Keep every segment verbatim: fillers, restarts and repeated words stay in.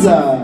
فيروزة.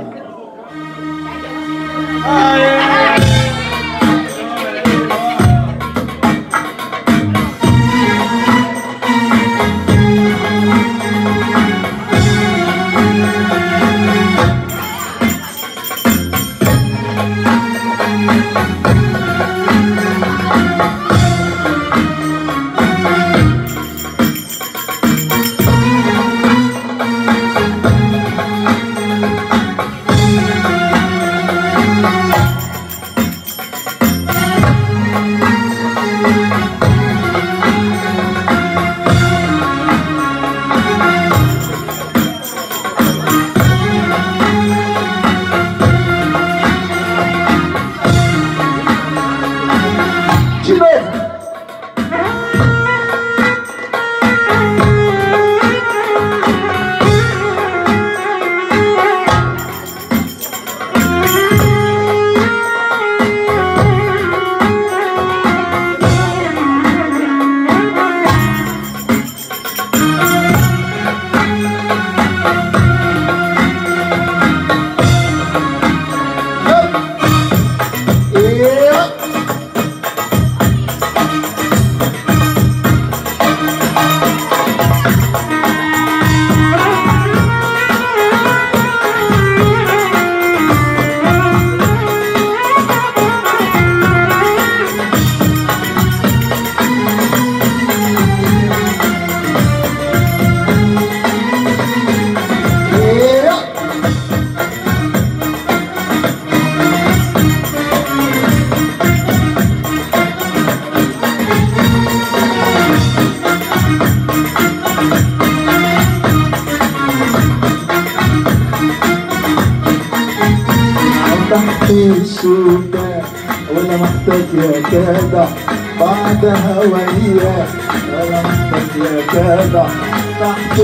الشتاء ولا محتاج يا كادع بعدها وياك، ولا محتاج يا كادع تحت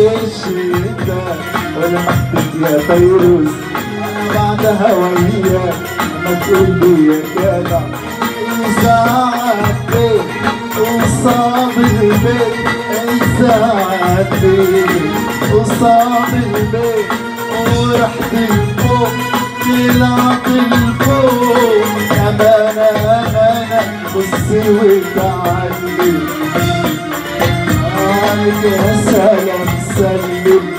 الشتاء، ولا محتاج يا فيروز انا بعدها وياك. ما تقول لي يا كادع انساعد ليه وصاب البيت، انساعد ليه وصاب البيت ورحت لفوق طلعت لفوق. أمانة أمانة بصي وتعلي عليك يا سلام سلم.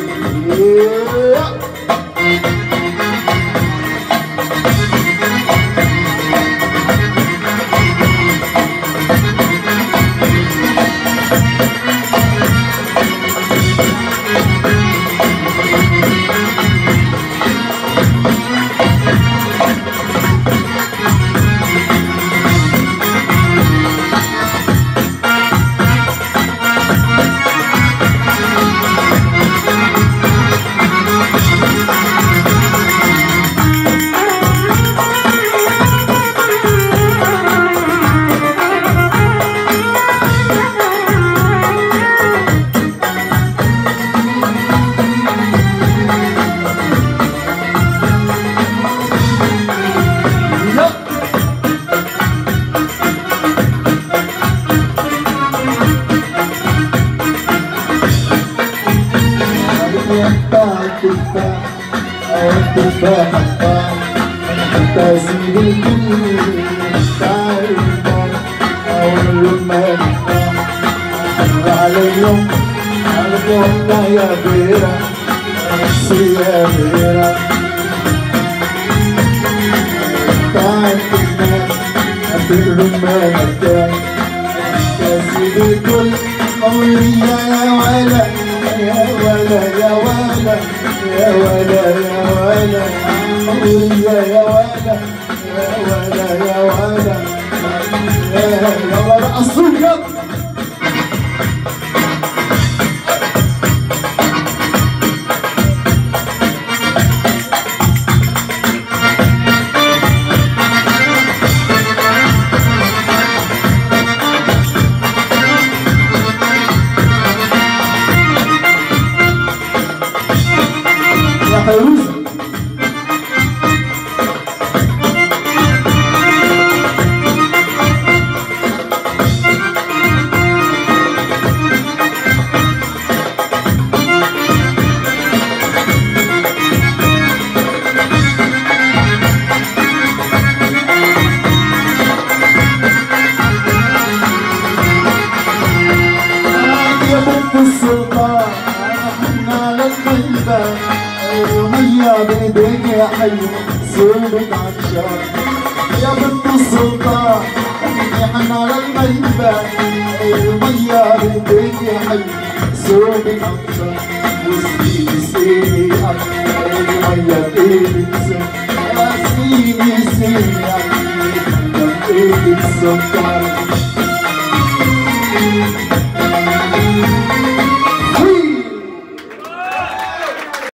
التفاح الطعم حتى زيد الكل تعرف أو الرمان مر عليهم عرفونا يا بيرة نفسي يا بيرة تعرف الناس حتى الرمان الطعم حتى زيد الكل قوية يا ولا يا ولا يا ولا يا ولا يا ولا قوية يا ولا يا ولا يا ولا يا ولا الصوت يلا. فيروزة حلو صوبك عطشان يا بنت السلطان نحن على الميبان المية بدك يا حلو صوبك عطشان وسقيني سقيني المية بإيدك سكر يا سقيني سقيني المية بإيدك سكر